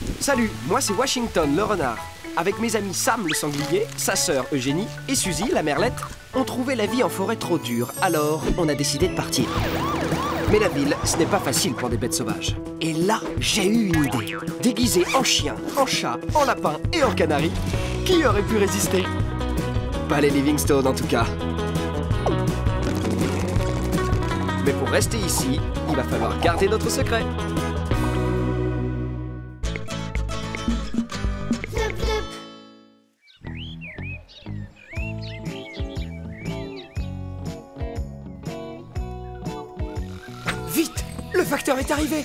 Salut, moi c'est Washington le renard. Avec mes amis Sam le sanglier, sa sœur Eugénie et Suzy la merlette, on trouvait la vie en forêt trop dure, alors on a décidé de partir. Mais la ville, ce n'est pas facile pour des bêtes sauvages. Et là, j'ai eu une idée. Déguisé en chien, en chat, en lapin et en canari, qui aurait pu résister? Pas les Livingstone en tout cas. Mais pour rester ici, il va falloir garder notre secret. Vite! Le facteur est arrivé!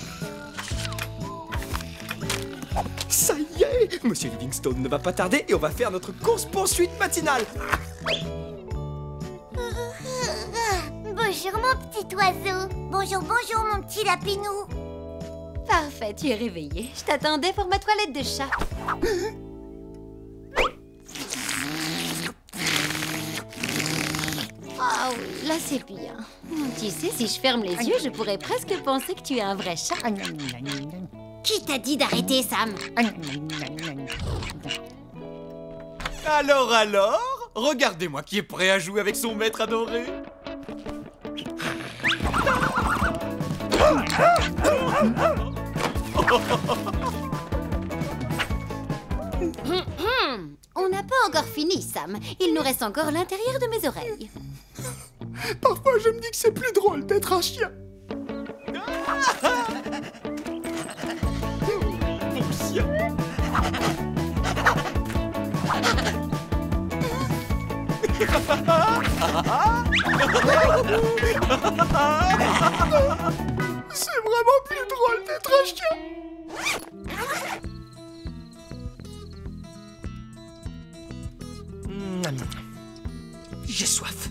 Ça y est! Monsieur Livingstone ne va pas tarder et on va faire notre course-poursuite matinale! Bonjour mon petit oiseau. Bonjour, bonjour mon petit lapinou. Parfait, tu es réveillé. Je t'attendais pour ma toilette de chat. Ah oui, là c'est bien. Tu sais, si je ferme les yeux, je pourrais presque penser que tu es un vrai chat. Qui t'a dit d'arrêter, Sam? Alors, regardez-moi qui est prêt à jouer avec son maître adoré. On n'a pas encore fini, Sam. Il nous reste encore l'intérieur de mes oreilles. Parfois, je me dis que c'est plus drôle d'être un chien. Mon chien. C'est vraiment plus drôle d'être un chien. J'ai soif.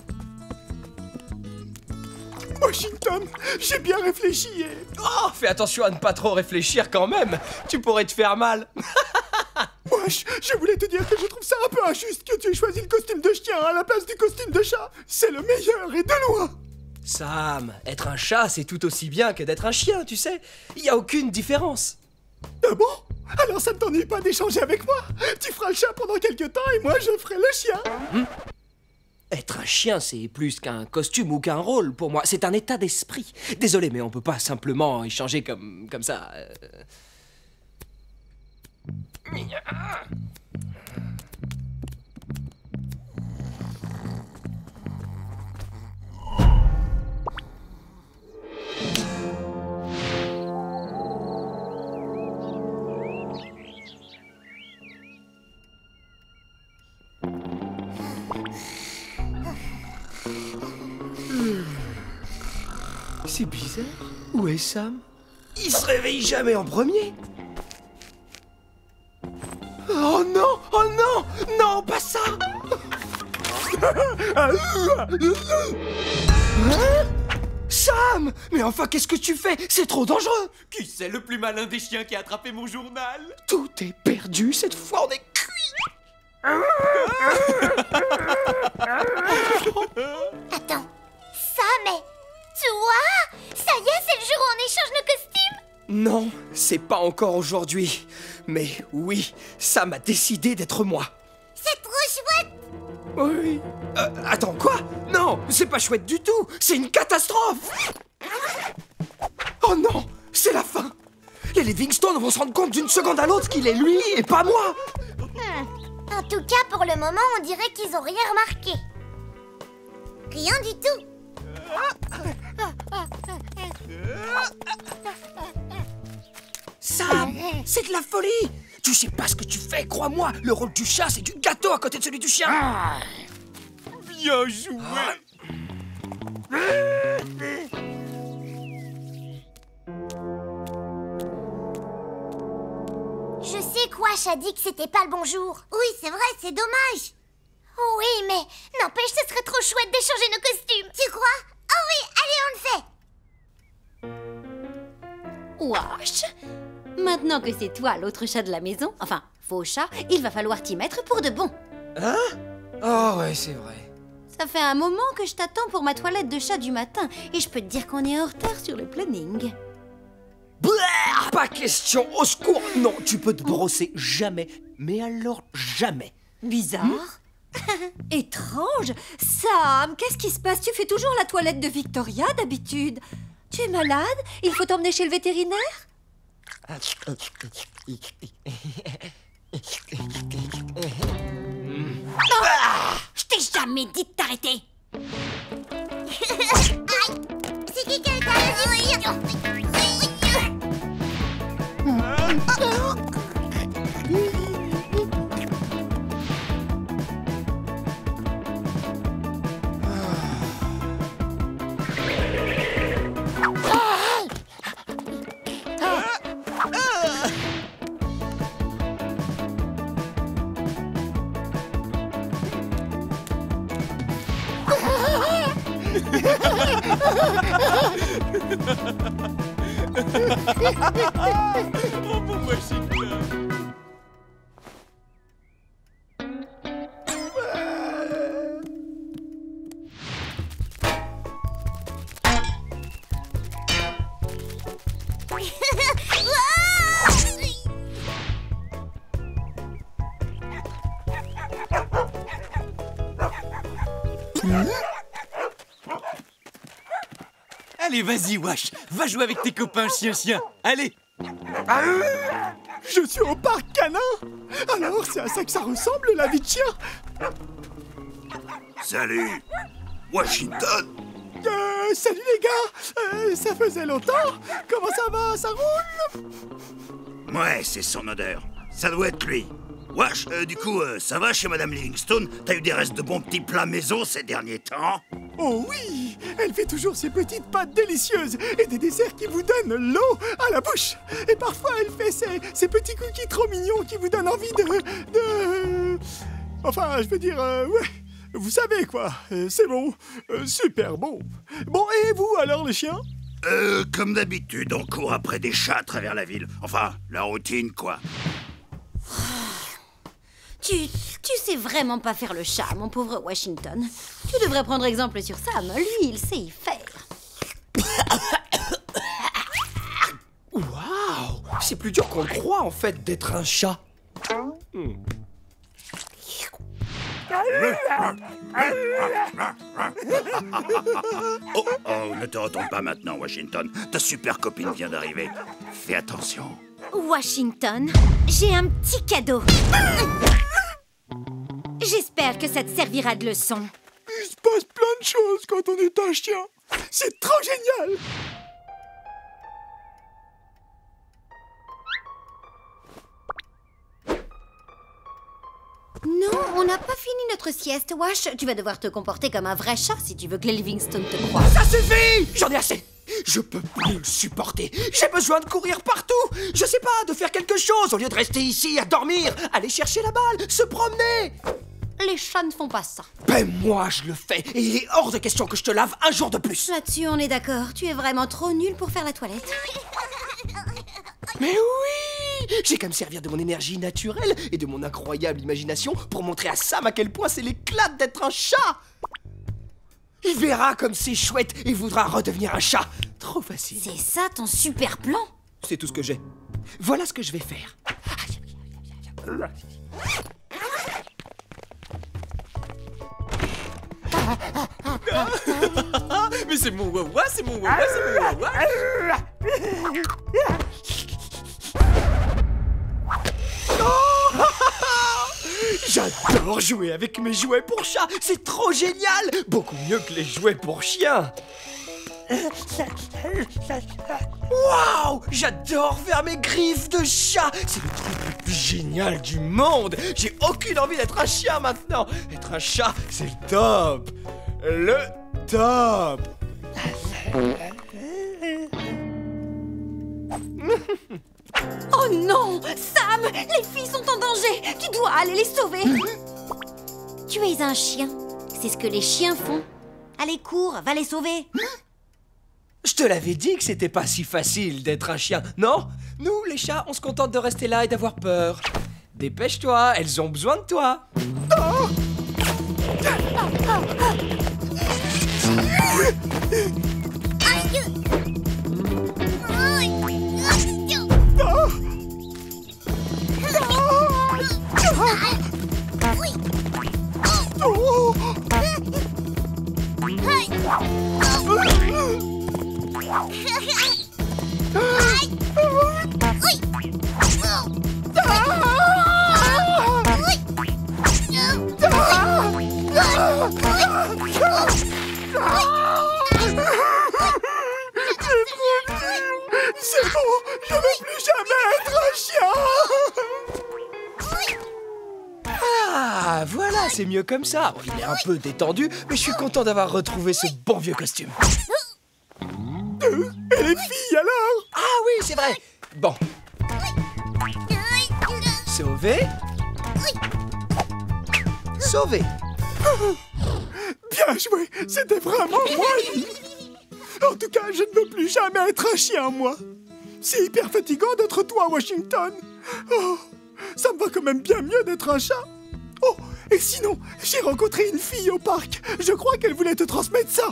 Washington, j'ai bien réfléchi et... Oh, fais attention à ne pas trop réfléchir quand même. Tu pourrais te faire mal. Moi, je voulais te dire que je trouve ça un peu injuste que tu aies choisi le costume de chien à la place du costume de chat. C'est le meilleur et de loin. Sam, être un chat, c'est tout aussi bien que d'être un chien, tu sais. Il n'y a aucune différence. Ah bon? Alors ça ne t'ennuie pas d'échanger avec moi? Tu feras le chat pendant quelques temps et moi je ferai le chien. Être un chien, c'est plus qu'un costume ou qu'un rôle pour moi. C'est un état d'esprit. Désolé, mais on peut pas simplement échanger comme ça. C'est bizarre. Où est Sam? Il se réveille jamais en premier. Oh non! Oh non! Non, pas ça! Hein? Sam! Mais enfin, qu'est-ce que tu fais? C'est trop dangereux! Qui c'est le plus malin des chiens qui a attrapé mon journal? Tout est perdu, cette fois on est cuit! Attends, Sam, mais toi? Ça y est, c'est le jour où on échange nos costumes? Non, c'est pas encore aujourd'hui. Mais oui, Sam a décidé d'être moi. C'est trop chouette! Oui. Attends, quoi? Non, c'est pas chouette du tout. C'est une catastrophe. Oh non, c'est la fin. Les Livingstone vont se rendre compte d'une seconde à l'autre qu'il est lui et pas moi. En tout cas, pour le moment, on dirait qu'ils ont rien remarqué. Rien du tout. Sam, c'est de la folie. Tu sais pas ce que tu fais, crois-moi. Le rôle du chat, c'est du gâteau à côté de celui du chien. Bien joué. Je sais quoi, a dit que c'était pas le bon jour. Oui, c'est vrai, c'est dommage. Oui, mais n'empêche, ce serait trop chouette d'échanger nos costumes. Tu crois? Oh oui, allez, on le fait. Wesh! Maintenant que c'est toi l'autre chat de la maison, enfin, faux chat, il va falloir t'y mettre pour de bon. Hein? Oh ouais, c'est vrai. Ça fait un moment que je t'attends pour ma toilette de chat du matin et je peux te dire qu'on est en retard sur le planning. Blah, pas question, au secours. Non, tu peux te brosser jamais. Mais alors jamais. Bizarre. Étrange. Sam, qu'est-ce qui se passe? Tu fais toujours la toilette de Victoria d'habitude. Tu es malade? Il faut t'emmener chez le vétérinaire? Je t'ai jamais dit de t'arrêter. C'est qui a été Oh mon Washington. Allez, vas-y, Wash. Va jouer avec tes copains chien-chien. Allez. Je suis au parc canin. Alors, c'est à ça que ça ressemble, la vie de chien. Salut, Washington. Salut les gars. Ça faisait longtemps. Comment ça va? Ça roule? Ouais, c'est son odeur. Ça doit être lui. Wash, du coup, ça va chez Madame Livingstone? T'as eu des restes de bons petits plats maison ces derniers temps? Oh oui, elle fait toujours ses petites pâtes délicieuses et des desserts qui vous donnent l'eau à la bouche. Et parfois, elle fait ces petits cookies trop mignons qui vous donnent envie de... Enfin, je veux dire, ouais, vous savez quoi, c'est bon, super bon. Bon, et vous alors, les chiens? Comme d'habitude, on court après des chats à travers la ville. Enfin, la routine, quoi. Tu sais vraiment pas faire le chat, mon pauvre Washington. Tu devrais prendre exemple sur Sam. Lui, il sait y faire. Waouh, c'est plus dur qu'on le croit, en fait, d'être un chat. Oh, ne te retourne pas maintenant, Washington. Ta super copine vient d'arriver. Fais attention. Washington, j'ai un petit cadeau. J'espère que ça te servira de leçon. Il se passe plein de choses quand on est un chien. C'est trop génial. Non, on n'a pas fini notre sieste, Wash. Tu vas devoir te comporter comme un vrai chat si tu veux que les Livingstone te croient. Ça suffit! J'en ai assez. Je peux plus le supporter. J'ai besoin de courir partout. Je sais pas, de faire quelque chose au lieu de rester ici à dormir, aller chercher la balle, se promener. Les chats ne font pas ça. Ben moi, je le fais. Et il est hors de question que je te lave un jour de plus. Là-dessus, on est d'accord. Tu es vraiment trop nul pour faire la toilette. Mais oui! J'ai qu'à me servir de mon énergie naturelle et de mon incroyable imagination pour montrer à Sam à quel point c'est l'éclat d'être un chat. Il verra comme c'est chouette et voudra redevenir un chat. Trop facile. C'est ça ton super plan? C'est tout ce que j'ai. Voilà ce que je vais faire. Mais c'est mon wawa, c'est mon wawa, c'est mon wawa. J'adore jouer avec mes jouets pour chats. C'est trop génial. Beaucoup mieux que les jouets pour chiens. Waouh! J'adore faire mes griffes de chat. C'est le truc le plus génial du monde. J'ai aucune envie d'être un chien maintenant. Être un chat, c'est le top. Le top. Oh non! Sam! Les filles sont en danger! Tu dois aller les sauver! Tu es un chien. C'est ce que les chiens font. Allez, cours, va les sauver. Je te l'avais dit que c'était pas si facile d'être un chien, non? Nous, les chats, on se contente de rester là et d'avoir peur. Dépêche-toi, elles ont besoin de toi. Oh! C'est bon, je ne veux plus jamais être un chien. Ah, voilà, c'est mieux comme ça. Bon, il est un peu détendu, mais je suis content d'avoir retrouvé ce bon vieux costume. Et les filles alors? Ah oui, c'est vrai. Bon. Sauvé. Sauvé. Bien joué, c'était vraiment moi. En tout cas, je ne veux plus jamais être un chien, moi. C'est hyper fatigant d'être toi, Washington. Oh, ça me va quand même bien mieux d'être un chat. Oh, et sinon, j'ai rencontré une fille au parc. Je crois qu'elle voulait te transmettre ça.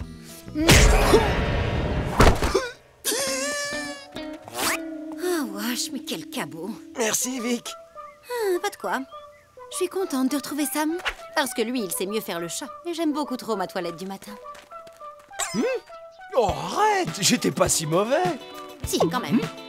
Ah, Wash, mais quel cabot. Merci, Vic. Ah, pas de quoi. Je suis contente de retrouver Sam. Parce que lui, il sait mieux faire le chat. Et j'aime beaucoup trop ma toilette du matin. Oh, arrête, j'étais pas si mauvais. Si, quand même.